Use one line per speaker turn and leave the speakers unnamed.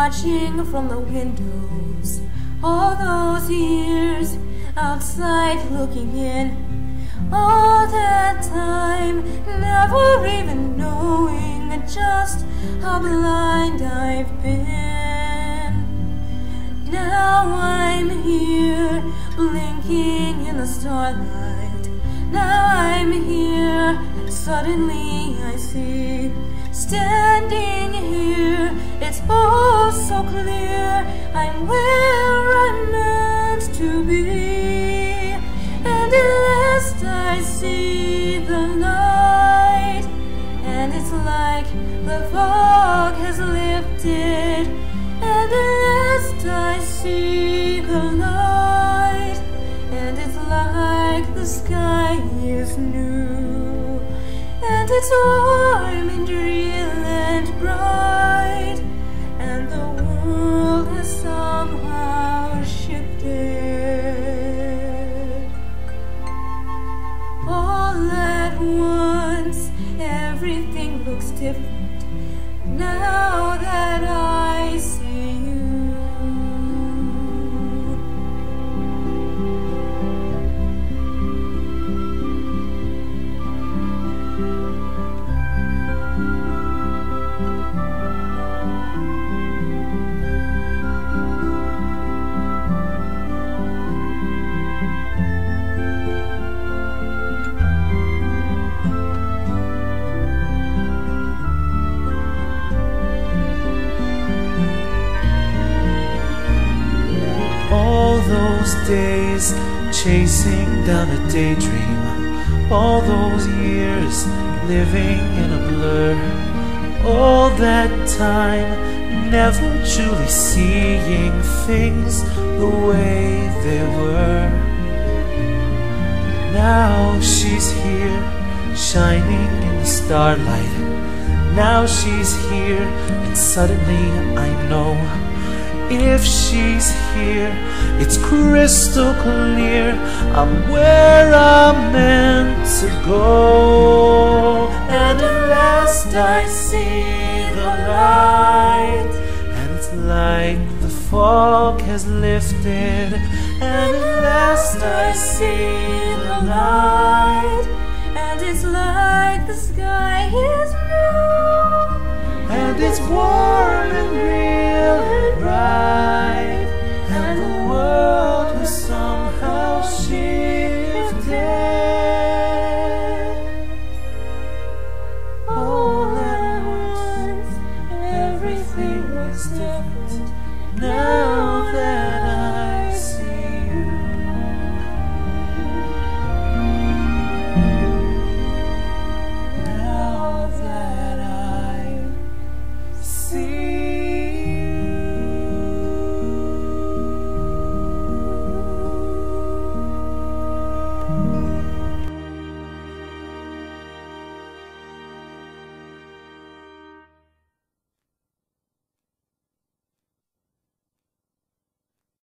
watching from the windows, all those years outside looking in, all that time never even knowing just how blind I've been. Now I'm here blinking in the starlight. Now I'm here and suddenly I see, standing here, it's all so clear, I'm where I'm meant to be. And at last I see the light, and it's like the fog has lifted. And at last I see the light, and it's like the sky is new, and it's warm and real and bright, and the world has somehow shifted. All at once, everything looks different now that I see you.
Those days chasing down a daydream, all those years living in a blur, all that time never truly seeing things the way they were. Now she's here shining in the starlight. Now she's here and suddenly I know, if she's here, it's crystal clear, I'm where I'm meant to go. And at last I see the light, and it's like the fog has lifted. And at last I see the light,
and it's like the sky is blue,
and it's warm and real and bright, and the world has somehow shifted. All at once, everything was different now